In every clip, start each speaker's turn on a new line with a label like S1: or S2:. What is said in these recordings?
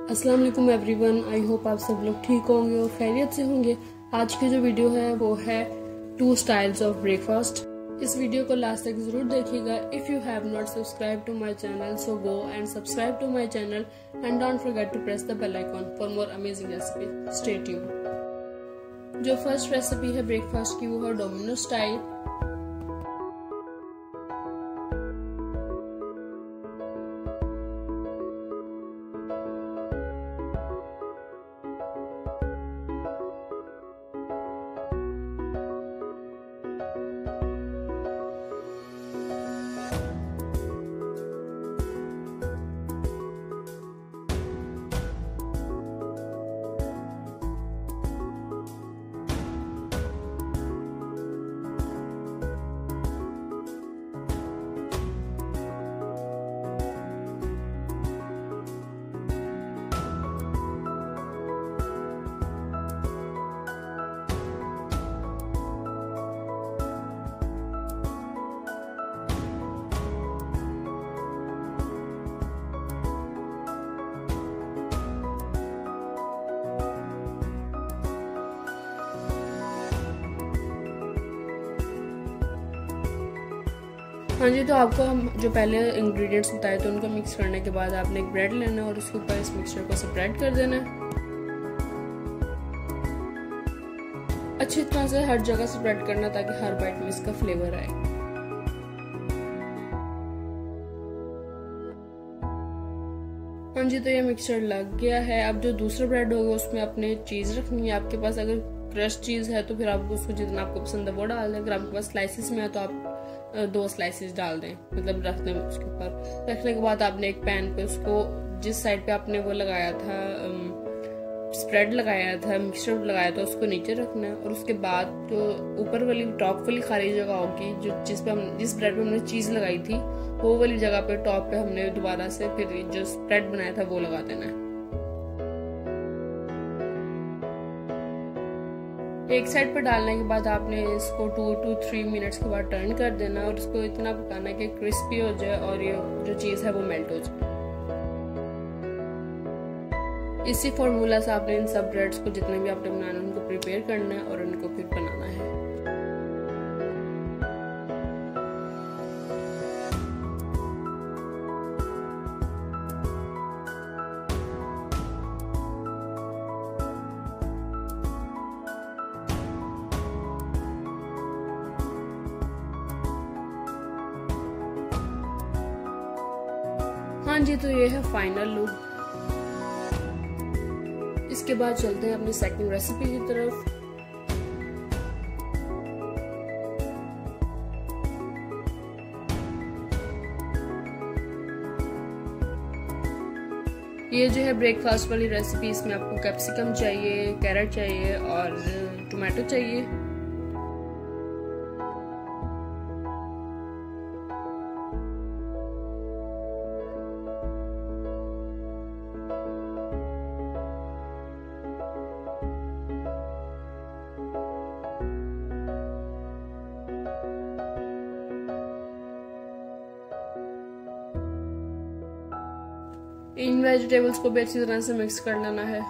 S1: अस्सलाम वालेकुम everyone. I hope आप सब लोग ठीक होंगे और खैरियत से होंगे। आज की जो वीडियो है वो है 2 स्टाइल्स ऑफ ब्रेकफास्ट। इस वीडियो को लास्ट तक जरूर देखिएगा। If you have not subscribe to my channel so go and subscribe to my channel and don't forget to press the bell icon for more amazing recipe. Stay tuned. जो first recipe है breakfast की वो है domino style. हाँ जी, तो आपको हम जो पहले इंग्रेडिएंट्स बताए थे उनको मिक्स करने के बाद आपने एक ब्रेड लेना है और उसके ऊपर इस मिक्सचर को स्प्रेड कर देना है। अच्छी तरह से हर जगह स्प्रेड करना ताकि हर बाइट में इसका फ्लेवर आए। हाँ जी, तो ये मिक्सचर लग गया है। अब जो दूसरा ब्रेड होगा उसमें आपने चीज रखनी है। आपके पास अगर क्रश चीज है तो फिर आप उसको जितना आपको पसंद है वो डाल दें। अगर आपके पास स्लाइसिस में है तो आप 2 स्लाइसेस डाल दें, मतलब रख दें। उसके ऊपर रखने के बाद आपने एक पैन पे उसको जिस साइड पे आपने वो लगाया था, स्प्रेड लगाया था, मिक्सचर लगाया था, उसको नीचे रखना है। और उसके बाद जो ऊपर वाली टॉप वाली खाली जगह होगी जो जिस ब्रेड पे हमने चीज लगाई थी वो वाली जगह पे टॉप पे हमने दोबारा से फिर जो स्प्रेड बनाया था वो लगा देना है। एक साइड पर डालने के बाद आपने इसको 2 to 3 मिनट्स के बाद टर्न कर देना और इसको इतना पकाना है कि क्रिस्पी हो जाए और ये जो चीज है वो मेल्ट हो जाए। इसी फॉर्मूला से आपने इन सब ब्रेड्स को जितने भी आपने बनाना है उनको प्रिपेयर करना है और उनको फिर बनाना है। हाँ जी, तो ये है फाइनल लुक। इसके बाद चलते हैं अपनी सेकंड रेसिपी की तरफ। ये जो है ब्रेकफास्ट वाली रेसिपी, इसमें आपको कैप्सिकम चाहिए, कैरेट चाहिए और टोमेटो चाहिए। इन वेजिटेबल्स को भी अच्छी तरह से मिक्स कर लेना है।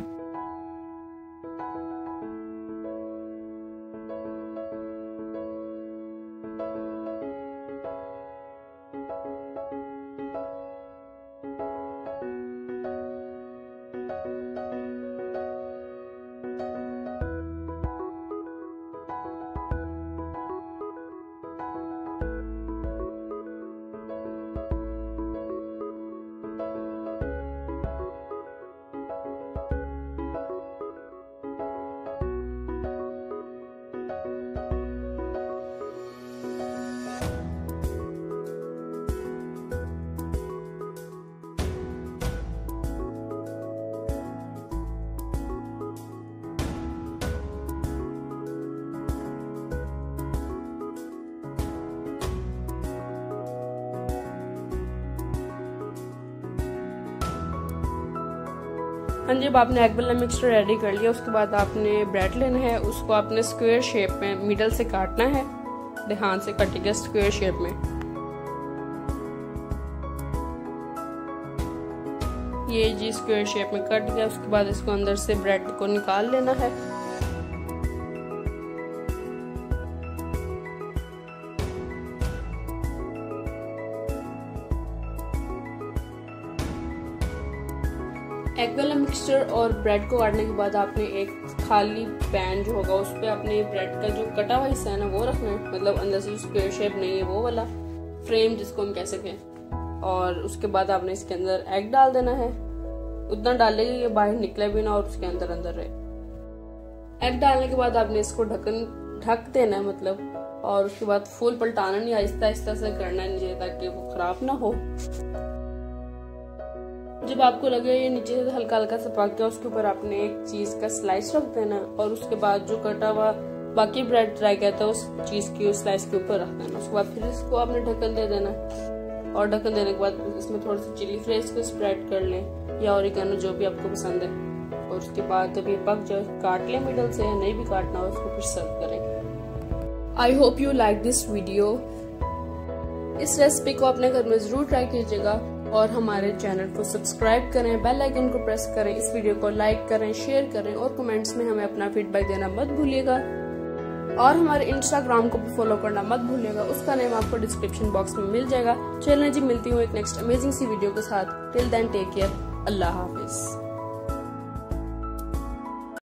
S1: हाँ जी, अब आपने एग वाला मिक्सचर रेडी कर लिया। उसके बाद आपने ब्रेड लेना है, उसको आपने स्क्वायर शेप में मिडल से काटना है, ध्यान से कटिएगा स्क्वायर शेप में। ये जी स्क्वायर शेप में कट गया। उसके बाद इसको अंदर से ब्रेड को निकाल लेना है। एग वाला मिक्सचर और ब्रेड को काटने के बाद आपने एक खाली पैन जो होगा उस पर अपने ब्रेड का जो कटा हुआ हिस्सा है ना वो रखना है, मतलब अंदर से स्क्वायर शेप नहीं है वो वाला फ्रेम जिसको हम कह सकें। और उसके बाद आपने इसके अंदर एग डाल देना है, उतना डालेगा ये बाहर निकले भी ना और उसके अंदर अंदर रहे। एग डालने के बाद आपने इसको ढक देना है मतलब, और उसके बाद फुल पलटाना नहीं, आहिस्ता आहिस्ता से करना नहीं ताकि वो खराब ना हो। जब आपको लगे ये नीचे से हल्का हल्का सा पक गया, उसके ऊपर आपने एक चीज का स्लाइस रख देना और उसके बाद जो कटा हुआ बाकी ब्रेड रह गया था उस चीज की उस स्लाइस के ऊपर रख देना। उसके बाद फिर इसको आपने ढक्कन दे देना और ढक्कन देने के बाद इसमें थोड़ी सी चिली फ्लेक्स को स्प्रेड कर लें या ऑरिगेनो जो भी आपको पसंद है। और उसके बाद जब ये पक जाए काट लें मिडल से, नहीं भी काटना हो उसको फिर सर्व करें। I hope you like this video. इस रेसिपी को अपने घर में जरूर ट्राई कीजिएगा और हमारे चैनल को सब्सक्राइब करें, बेल आइकन को प्रेस करें, इस वीडियो को लाइक करें, शेयर करें और कमेंट्स में हमें अपना फीडबैक देना मत भूलिएगा। और हमारे इंस्टाग्राम को भी फॉलो करना मत भूलिएगा, उसका नेम आपको डिस्क्रिप्शन बॉक्स में मिल जाएगा। चलिए जी, मिलती हूँ एक नेक्स्ट अमेजिंग सी वीडियो के साथ। टिल देन टेक केयर, अल्लाह हाफिज।